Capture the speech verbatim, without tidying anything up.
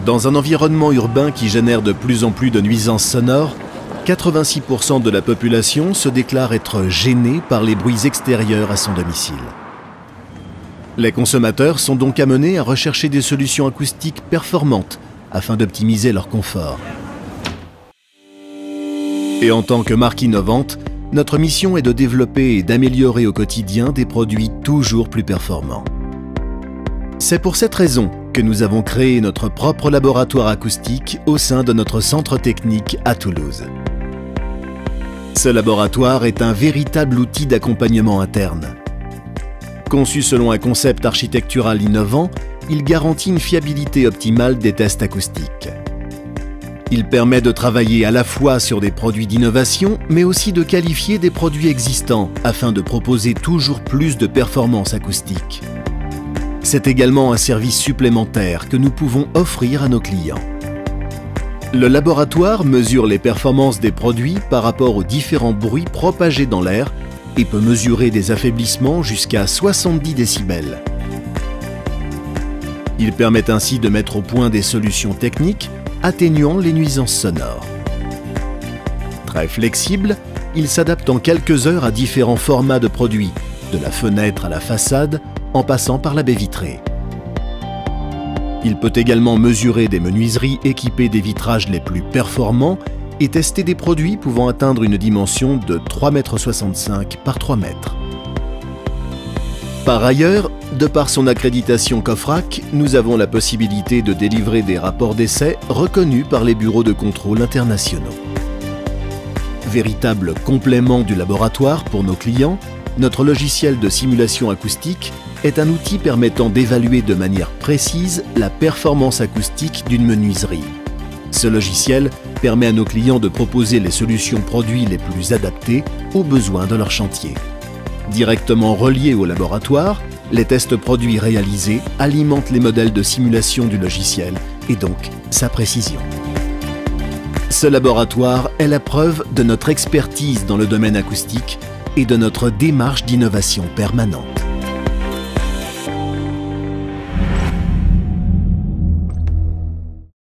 Dans un environnement urbain qui génère de plus en plus de nuisances sonores, quatre-vingt-six pour cent de la population se déclare être gênée par les bruits extérieurs à son domicile. Les consommateurs sont donc amenés à rechercher des solutions acoustiques performantes afin d'optimiser leur confort. Et en tant que marque innovante, notre mission est de développer et d'améliorer au quotidien des produits toujours plus performants. C'est pour cette raison que nous avons créé notre propre laboratoire acoustique au sein de notre centre technique à Toulouse. Ce laboratoire est un véritable outil d'accompagnement interne. Conçu selon un concept architectural innovant, il garantit une fiabilité optimale des tests acoustiques. Il permet de travailler à la fois sur des produits d'innovation, mais aussi de qualifier des produits existants afin de proposer toujours plus de performances acoustiques. C'est également un service supplémentaire que nous pouvons offrir à nos clients. Le laboratoire mesure les performances des produits par rapport aux différents bruits propagés dans l'air et peut mesurer des affaiblissements jusqu'à soixante-dix décibels. Il permet ainsi de mettre au point des solutions techniques atténuant les nuisances sonores. Très flexible, il s'adapte en quelques heures à différents formats de produits, de la fenêtre à la façade, en passant par la baie vitrée. Il peut également mesurer des menuiseries équipées des vitrages les plus performants et tester des produits pouvant atteindre une dimension de trois mètres soixante-cinq par trois mètres. Par ailleurs, de par son accréditation COFRAC, nous avons la possibilité de délivrer des rapports d'essai reconnus par les bureaux de contrôle internationaux. Véritable complément du laboratoire pour nos clients, notre logiciel de simulation acoustique est un outil permettant d'évaluer de manière précise la performance acoustique d'une menuiserie. Ce logiciel permet à nos clients de proposer les solutions produits les plus adaptées aux besoins de leur chantier. Directement reliés au laboratoire, les tests produits réalisés alimentent les modèles de simulation du logiciel et donc sa précision. Ce laboratoire est la preuve de notre expertise dans le domaine acoustique et de notre démarche d'innovation permanente.